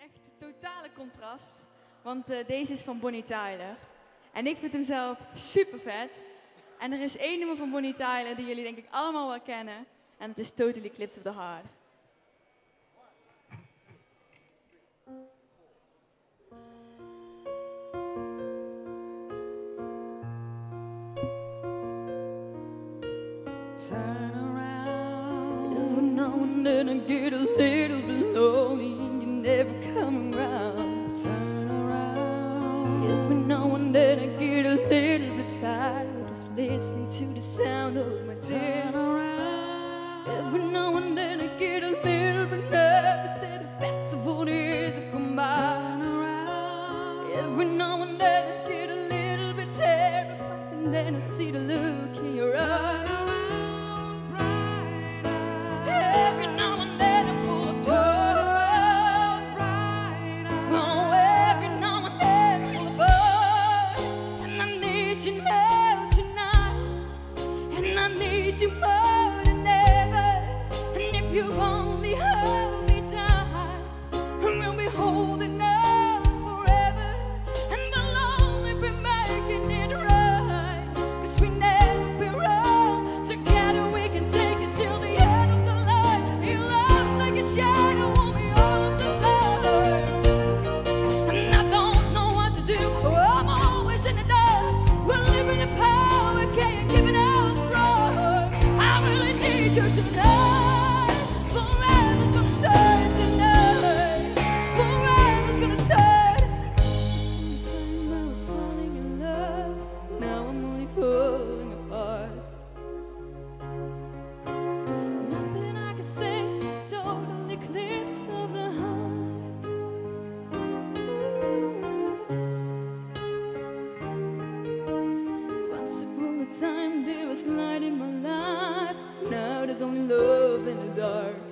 echt totale contrast, want deze is van Bonnie Tyler. En ik vind hem zelf super vet. En er is één nummer van Bonnie Tyler die jullie denk ik allemaal wel kennen. En het is Total Eclipse of the Heart. Turn around. Every now and then I get a little bit lonely and you never come around. Turn around. Every now and then I get a little bit tired of listening to the sound of my tears. Turn around. Every now and then I get a little bit nervous that the best of all the years have come by. Turn around. Every now and then I get a little bit terrified and then I see the look in your eyes. You more than ever, and if you only hold me tight, we'll be holding on forever, and we'll only be making it right, 'cause we never be wrong. Together we can take it till the end of the line. Your love's like a shadow on me all of the time, and I don't know what to do. I'm always in the dark. We're living in power, can't give it out. You tonight, forever's gonna start tonight, forever's gonna start. Time I was falling in love, now I'm only falling apart. Nothing I can say, total eclipse of the heart. Once upon a time there was light in my life. Now there's only love in the dark.